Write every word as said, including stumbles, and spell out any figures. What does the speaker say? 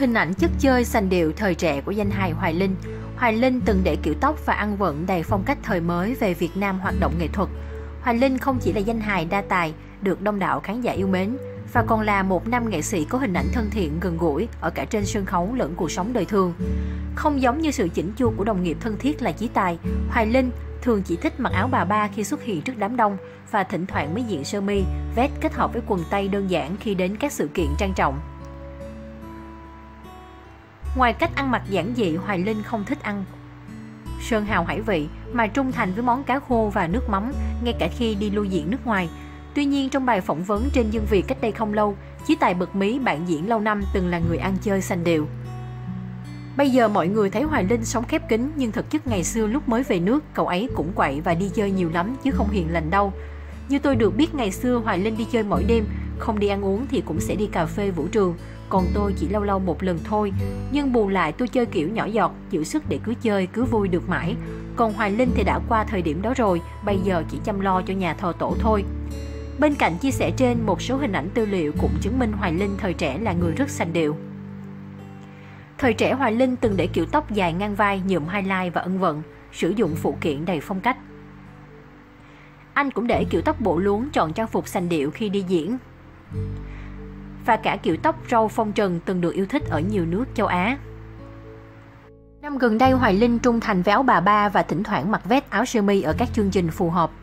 Hình ảnh chất chơi sành điệu thời trẻ của danh hài Hoài Linh. Hoài Linh từng để kiểu tóc và ăn vận đầy phong cách thời mới về Việt Nam hoạt động nghệ thuật. Hoài Linh không chỉ là danh hài đa tài, được đông đảo khán giả yêu mến, và còn là một nam nghệ sĩ có hình ảnh thân thiện, gần gũi ở cả trên sân khấu lẫn cuộc sống đời thường. Không giống như sự chỉnh chu của đồng nghiệp thân thiết là Chí Tài, Hoài Linh thường chỉ thích mặc áo bà ba khi xuất hiện trước đám đông và thỉnh thoảng mới diện sơ mi, vest kết hợp với quần tây đơn giản khi đến các sự kiện trang trọng. Ngoài cách ăn mặc giản dị, Hoài Linh không thích ăn sơn hào hải vị mà trung thành với món cá khô và nước mắm ngay cả khi đi lưu diễn nước ngoài. Tuy nhiên, trong bài phỏng vấn trên Dương Việt cách đây không lâu, Chí Tài bật mí bạn diễn lâu năm từng là người ăn chơi sành điệu. Bây giờ mọi người thấy Hoài Linh sống khép kín, nhưng thực chất ngày xưa lúc mới về nước, cậu ấy cũng quậy và đi chơi nhiều lắm chứ không hiền lành đâu. Như tôi được biết, ngày xưa Hoài Linh đi chơi mỗi đêm, không đi ăn uống thì cũng sẽ đi cà phê vũ trường. Còn tôi chỉ lâu lâu một lần thôi, nhưng bù lại tôi chơi kiểu nhỏ giọt, giữ sức để cứ chơi, cứ vui được mãi. Còn Hoài Linh thì đã qua thời điểm đó rồi, bây giờ chỉ chăm lo cho nhà thờ tổ thôi. Bên cạnh chia sẻ trên, một số hình ảnh tư liệu cũng chứng minh Hoài Linh thời trẻ là người rất sành điệu. Thời trẻ, Hoài Linh từng để kiểu tóc dài ngang vai, nhuộm highlight và ân vận, sử dụng phụ kiện đầy phong cách. Anh cũng để kiểu tóc bộ luống, chọn trang phục sành điệu khi đi diễn. Và cả kiểu tóc râu phong trần từng được yêu thích ở nhiều nước châu Á. Năm gần đây, Hoài Linh trung thành với áo bà ba và thỉnh thoảng mặc vest áo sơ mi ở các chương trình phù hợp.